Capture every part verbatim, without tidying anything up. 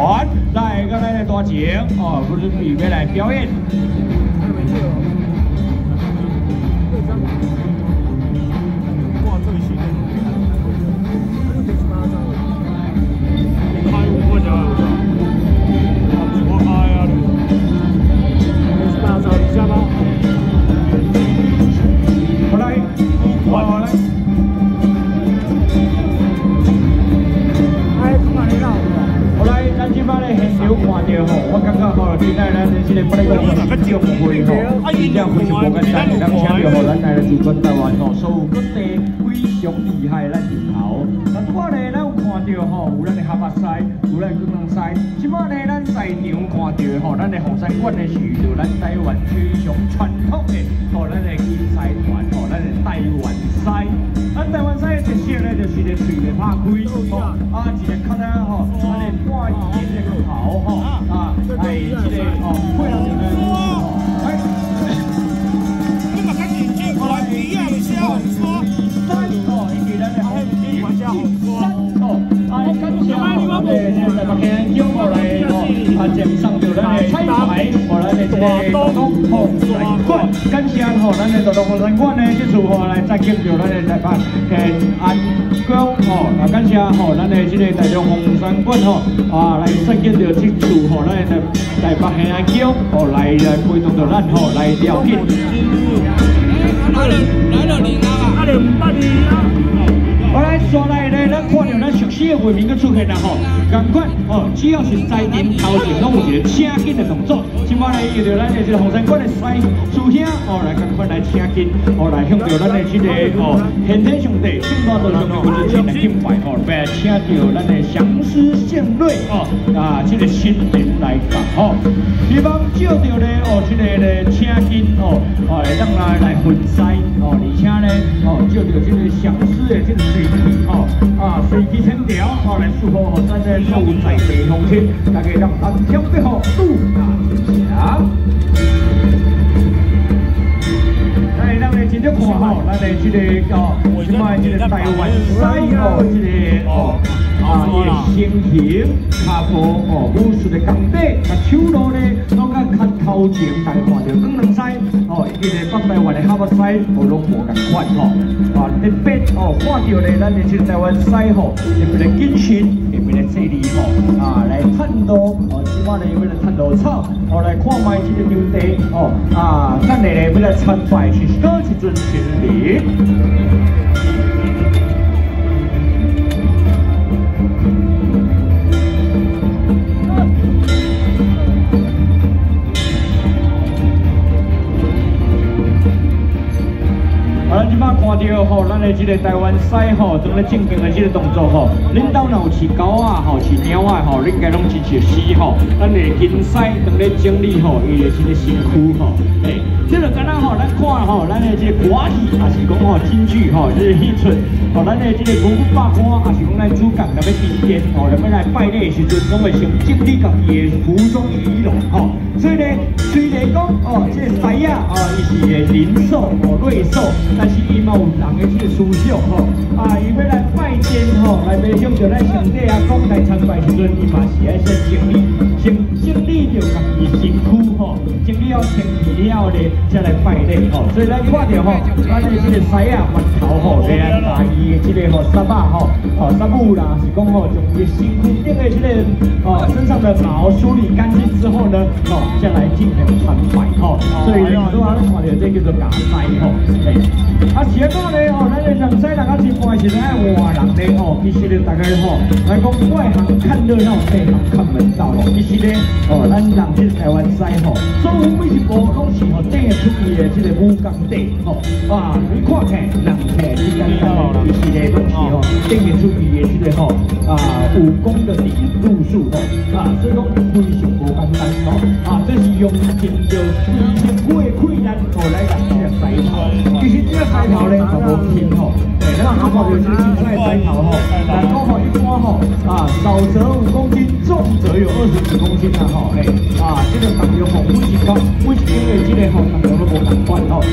团来个咱的大姐哦，不是预备来表演。 我感觉吼，现在咱这个不能讲是中会吼，真正非常无简单，咱请到吼，咱来自全台湾吼，所有各地非常厉害咱人头。那拄仔呢，咱有看到吼，有咱的哈巴西，有咱的广东西。即摆呢，咱在场看到吼，咱的红山馆的是就咱台湾非常传统的吼，咱的竞赛团吼，咱的台湾西。咱台湾西的特色呢，就是个嘴的拍开吼，啊，一个较仔吼，咱的半圆的个头吼，啊。 哎，这个哦，会让你们哦，哎，你把它眼睛过来一样的笑，说三哦，一起来来好，一起玩下好三哦，哎，感谢我们在北京叫我来哦，啊，前上到咱的彩排，和咱的这个大东红山馆，感谢吼，咱的大东红山馆呢，这次吼来再见到咱的台北平安宫哦，啊，感谢吼，咱的这个大东红山馆吼，啊，来再见到这次吼，咱的。 台北平安宫哦，来来陪同着咱吼来聊天。来了来了，你啊，阿两八二啊。好来，刷来咧，咱看到咱熟悉的画面佮出现啦吼，同款哦，只要是在顶头前拢有一个请紧的动作。今摆来遇到咱的这个红山馆的师师兄哦，来同款来请紧，哦来向着咱的这个哦天天上帝、圣诞老上帝或者前来敬拜哦，来请到咱的祥狮献瑞哦啊，这个新人来讲吼，希望照到咧哦，这个咧请紧哦，哦来让来来分师哦，而且咧哦照到这个祥狮的这个水气哦啊水气千条哦来祝福哦咱的所有在地乡亲，大家让安享美好度大吉祥。来，咱来接着看吼，咱的这个哦，即摆这个台湾西哦，这个哦。 啊，伊的身形、脚步哦，武术的功底，啊手路呢，拢甲较头前，大家看到广东西哦，以及咧北台湾的哈巴西，哦，拢无共款吼。啊，特别哦，看到咧，咱的这台湾西吼，特别的谨慎，特别的细腻吼，啊，来探路哦，即摆咧要来探路草，哦，来看卖这个场地哦，啊，咱嚟咧要来参拜是多一尊神灵。 咱即摆看到吼，咱的这个台湾西吼，当咧正经的这个动作吼，恁兜若有饲狗啊吼，饲猫啊吼，恁应该拢真熟悉吼。咱的经西当咧整理吼，伊的这个身躯吼，诶，这个敢若吼，咱看吼，咱的这个歌戏，也是讲吼京剧吼，就是戏出，吼咱的这个古古百官，也是讲咱主角若要祭奠吼，若要来拜礼的时阵，拢会先整理家己的服装仪容吼。所以呢，虽然讲哦，这个西啊，哦，伊是个灵兽哦，瑞兽。 但是伊嘛有人的这个思想吼，啊，伊要来拜殿吼，来要向着咱上帝啊讲来参拜时阵，伊嘛是爱先整理，先整理着家己身躯吼，整理好身体了咧，才来拜礼吼。所以咱看到吼，咱的这个西啊环头吼，来把伊的这个吼纱啊吼，哦纱布啦，是讲吼，从伊身躯顶的这个哦身上的毛梳理干净之后呢，哦再来进行参拜吼。所以很多人看到这叫做假西吼，诶。 啊，前个咧吼，咱的上西人啊，真欢是爱换人咧吼。其实咧，大家吼来讲外行看热闹，内行看门道吼。其实咧，哦，咱人这台湾西吼，所有每一步拢是吼顶得出伊的这个武功底吼。啊，你看起人起之间吼，其实咧拢是吼顶得出伊的这个吼啊武功的底路数吼。啊，所以讲非常无简单吼。啊，这是用尽着非常苦的困难吼来让这个西头。其实这个西头咧就无轻吼，诶，咱看到就是青菜西头吼，但讲吼一般吼啊，少则五公斤，重则有二十几公斤啦吼，诶，啊，这个重量吼，每一个每一个的这个吼重量都无同款吼。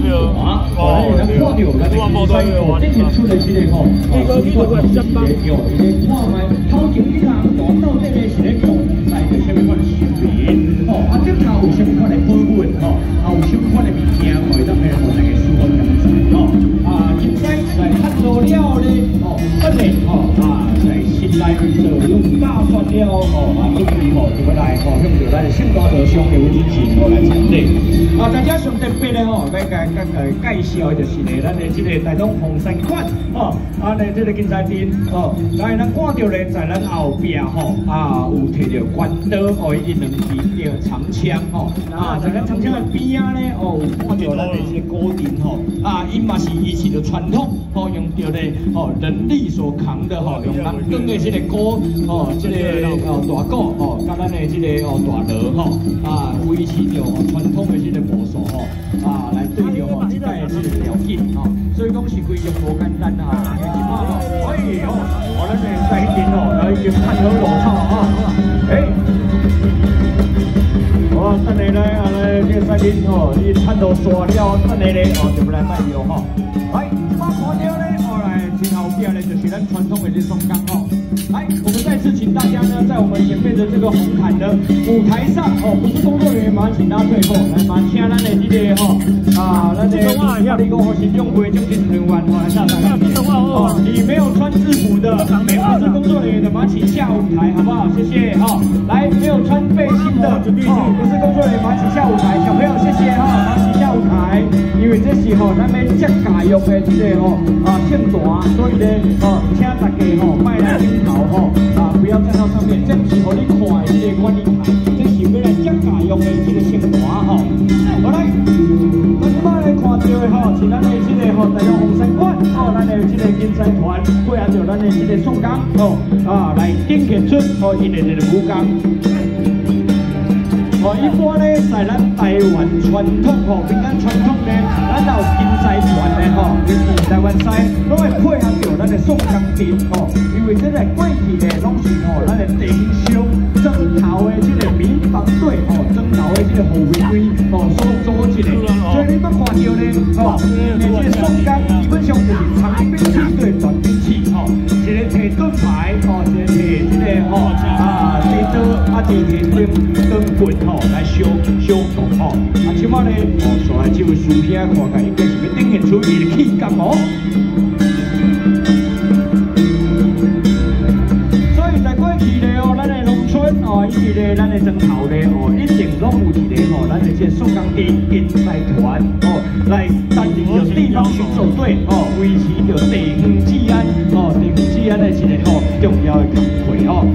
啊，哦，咱看到咱的比赛哦，展现出的这个吼，啊，水管哦，是个有一个看卖头前一项大到底呢是咧讲在个什么款的视频，哦，啊，顶头有什么款的保温吼，啊，有什么款的物件，哦，当然吼大家舒服感知吼，啊，现在来看到了咧，哦，真的吼啊，在新内就用大蒜了哦，啊，准备吼就要来吼向着咱的圣多德乡的进行吼来参礼。啊，大家上特别咧吼，要甲甲个介绍的就是咧，咱的这个台东红山馆哦，啊咧这个竞赛店哦，来咱看到咧在咱后壁吼啊有摕着关刀哦，伊两支着长枪吼啊，在咱长枪的边啊咧哦有看到咱的这个古镇吼啊，伊嘛是以前的传统吼，用着咧哦人力所扛的吼，用人耕的这个鼓哦，这个哦大鼓哦，甲咱的这个哦大锣吼啊，维持着哦传统的这个武术吼啊，来对着吼即摆的这个条件吼，所以讲是非常无简单啊，因为即摆吼，哎哟，我咱的赛天吼，来已经看好落草啊，哎。哦，等下咧，啊咧，这个赛天吼，伊看到刷了，等下咧，哦，就要来卖药吼。来，即摆看到咧，哦来，前后边咧就是咱传统的这松冈吼。来，我们再次请大家呢，在我们前面的这个红毯的舞台上哦，不是工作人员嘛，请大家退后，来嘛，请咱的这个吼啊，咱的亚力工和行政会总经人员哦来下台。哦，你没有穿制服的，没不是工作人员的，麻烦请下舞台，好不好？谢谢哈。来，没有穿背心的，哦，不是工作人员，麻烦请下舞台。小朋友，谢谢哈，麻烦请下舞台。因为这是吼咱要接家用的这个吼啊庆典，所以呢哦，请大家吼卖来顶头吼啊，不要站到上面，这不是互你看的这个管理台，这是要来接家用的这个庆典吼。好来，咱即摆来看到的吼是咱的这个吼台东红山馆哦，咱的这个竞赛团配合着咱的这个宋江哦啊来展现出哦伊的这个武功。哦，一般咧，在咱台湾传统吼，民间传统咧，咱有竞赛团咧吼，尤其台湾赛，拢会配合着咱的宋江阵吼，因为这个过去咧，拢是吼咱的顶上争头的这个民防队吼，争头的这个护卫队吼所组起来，所以你要看到咧吼，这个宋江基本上就是长兵器对短兵器吼，一个摕盾牌吼，一个摕这个吼啊地刀，啊一个摕灯灯棍吼。来相相共吼，啊，即摆咧，哦，所来这位师兄看起来应该是要展现出伊的气感哦。所以在过去咧哦，咱的农村哦，以及咧咱的庄头咧哦，一定拢有一个吼，咱的这宋江队竞赛团哦，来担任着地方巡守队哦，维持着地方治安哦，地方治安的一个吼重要的工作哦。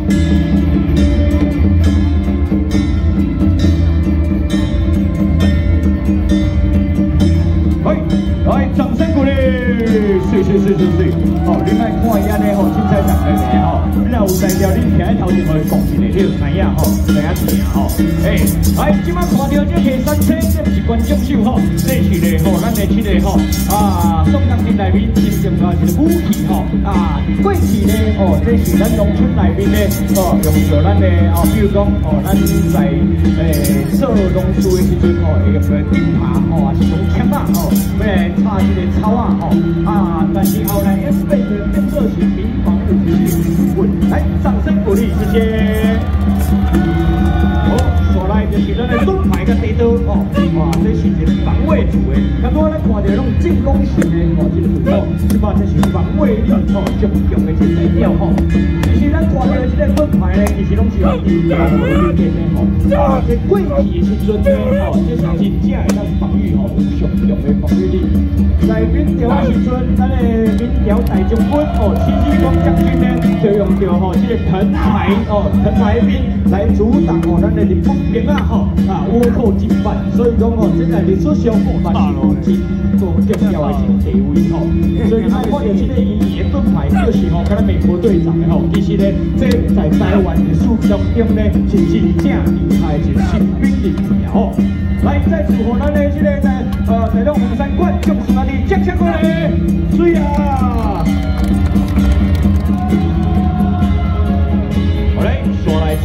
来，掌声鼓励！是是是是是，哦，你莫看伊安尼吼，凊彩讲的咧吼，你若有才调，你徛喺头前互伊讲一下，你就知影吼，知影听吼。哎，来，即摆看到这下山车，这不是观众秀吼，这是咧吼，咱的这个吼啊，宋江镇内面真重要一个武器吼啊，过去咧哦，这是咱农村内面咧哦，用着咱的哦，比如讲哦，咱在诶做农事的时阵吼，会用个钉耙吼，还是用钳啊吼，要来插这个草啊吼啊，但是后来也是被人变做成民防武器。来，掌声鼓励，谢谢。好，所来就是咱的盾牌跟地刀哦，哇，这是一个防卫组的。刚刚咱看到那种进攻型的哦，这个武装，即摆这是防卫力哦强强的这材料吼。其实咱看到的这个盾牌呢，其实拢是用防卫力练的吼。啊，这过去的时阵呢，哦，这是真正的咱防御吼，有上强的防御力。在明朝的时阵，咱的明朝大将军哦，戚继光将军呢，就用着吼这个藤牌哦，藤牌兵来阻挡哦咱的日本兵啊吼啊倭寇进犯，所以讲哦，这个历史上嘛是有真做重要的一地位吼。所以看到这个伊的盾牌，就是吼，跟咱美国队长的吼，其实呢，这在台湾的史当中呢，是真正厉害的一个新兵力哦。来，再祝贺咱的这个在呃台东红山馆，恭喜咱的接枪过来，水啊！好嘞，说来这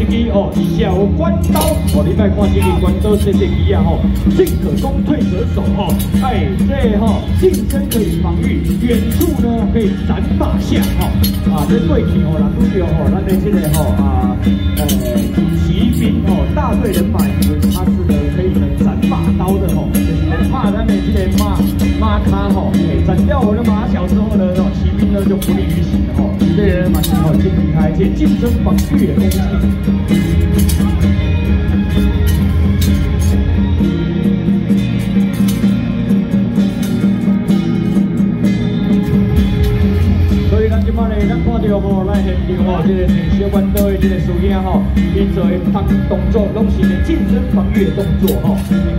机哦，小关刀哦，你别看这个关刀这些机啊吼，进可攻退可守哦，哎，这吼近身可以防御，远处呢可以斩马下哈、哦，啊，这对起哦，人都有吼，咱的这个吼啊，呃，骑兵哦，大队人马以为他是呢可以能斩马刀的吼，就是怕咱的这个马马卡吼，哎，斩掉我的马小之后呢，哦，骑兵呢就不利于行吼，这人马哦，尽厉害，且近身防御的攻击。咱看到吼，咱现场吼，这个小关刀的这个师兄吼，伊做的动动作拢是咧近身防御的动作吼。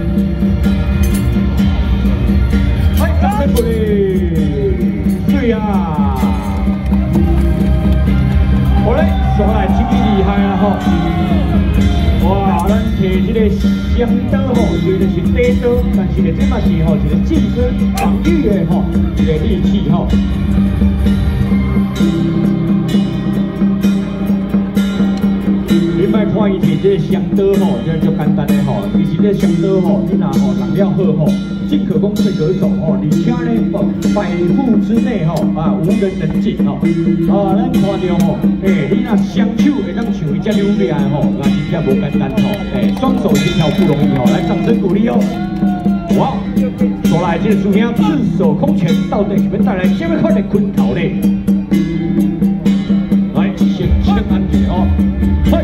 哎，掌声鼓励，对啊！好嘞，上来真厉害啦吼！哇，咱摕这个双刀吼，虽然是短刀，但是咧这嘛是吼一个近身防御的吼一个利器吼。你莫看伊摕这个双刀吼，这就简单的吼，其实这双刀吼，你若吼人了好吼，进可攻退可守吼，而且呢，百步之内吼啊无人能进吼。啊，咱看到吼，诶，你若双手会当像伊遮溜厉害吼，那真正无简单吼，诶，双手协调不容易吼，来掌声鼓励哦。哇，说来这个师兄赤手空拳，到底是要带来什么款的拳头呢？来，先先安全哦，嘿。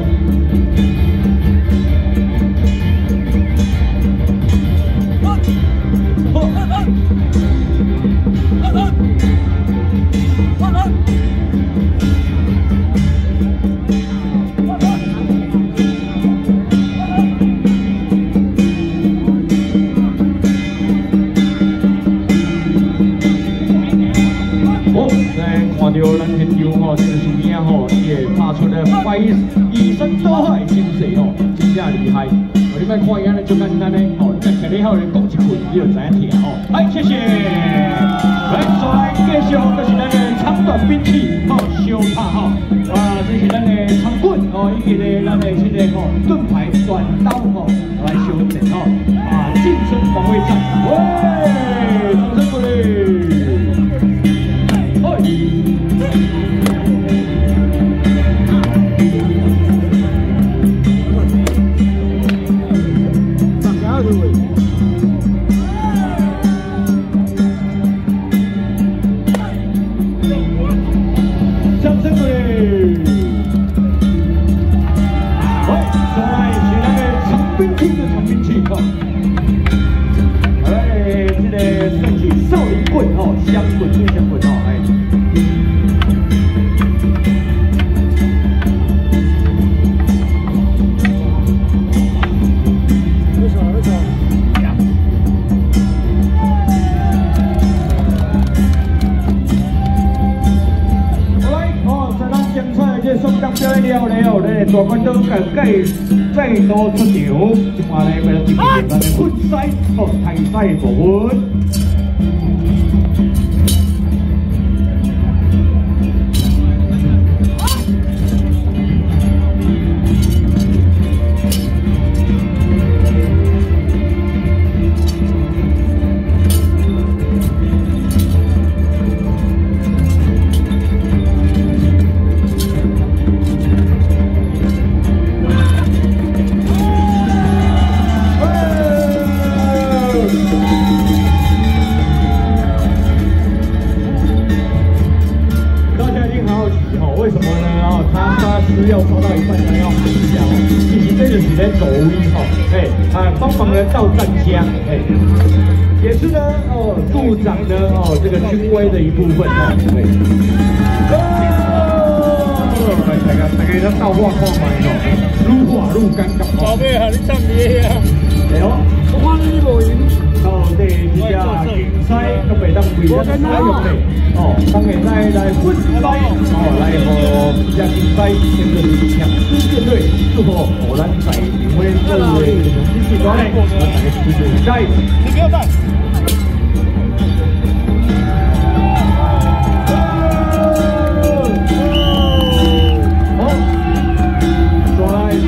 咱现场吼，这个师兄吼，也拍出了百以身刀法的精髓吼，真正厉害。我你别看伊安尼就简单嘞，吼，你听你好人讲一句，你就知影听吼。哎，谢谢。来，再来继续，就是咱的长短兵器，吼，小拍吼，啊，这是咱的长棍哦，以及咧咱的这个吼盾牌、短刀吼来修正吼，啊，近身防卫战，喂，掌声鼓励。大关刀甲盖再度出场，今晚咧为了进行咱的混赛和台赛部分。要说到一半呢，要喊一下哦，其实这就是在走位哈，哎啊，帮忙呢到站家，哎，也是呢哦，助长呢哦这个军威的一部分哦，对。哦，来大家大家咱倒话看卖哦，愈画愈尴尬哦。宝贝啊，你唱咩啊？哎呦，我看你无赢。到底这只竞赛都袂当为咱采用嘞。哦，当然来来混赛，哦，来和这只竞赛变成强势舰队，最后荷兰在领会这位一起过来，咱大家继续加油！你不要带。好，抓来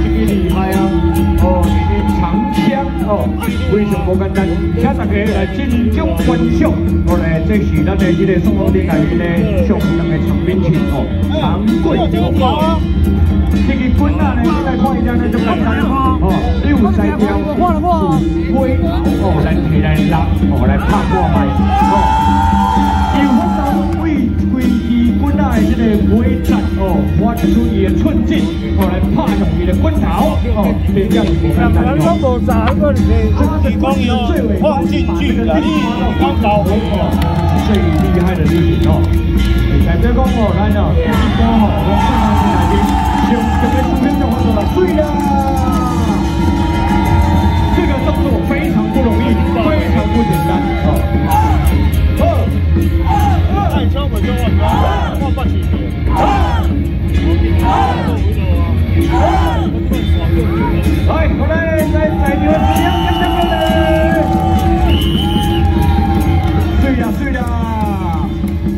无简单，请大家来尽情观赏。好嘞，这是咱的这个宋龙林内面的上等的长边琴哦，长棍哦。这个棍啊呢，你来看一下呢，就简单哦。你有在条是尾哦，咱起来拉哦，来拍过来哦。 由风头为规矩棍仔的这个尾节哦，发出伊的寸劲，哦来拍上伊的棍头哦，这样是无简单哦。他的棍是最为放进去的，棍头哦，最厉害的礼品哦。代表讲哦，咱哦，一般哦，我看到是内面上这个图片就看到了，水啦。这个动作非常不容易，非常不简单哦。哦。 太超我就我我不起来，过来，再再牛一样，跟上过来。对啦对啦，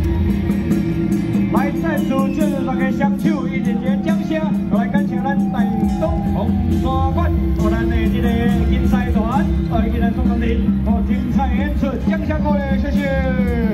来再次介绍大家双手一点点掌声，来感谢咱台东红山馆，和咱的这个竞赛团，呃，给咱送上的哦精彩演出，掌声过来，谢谢。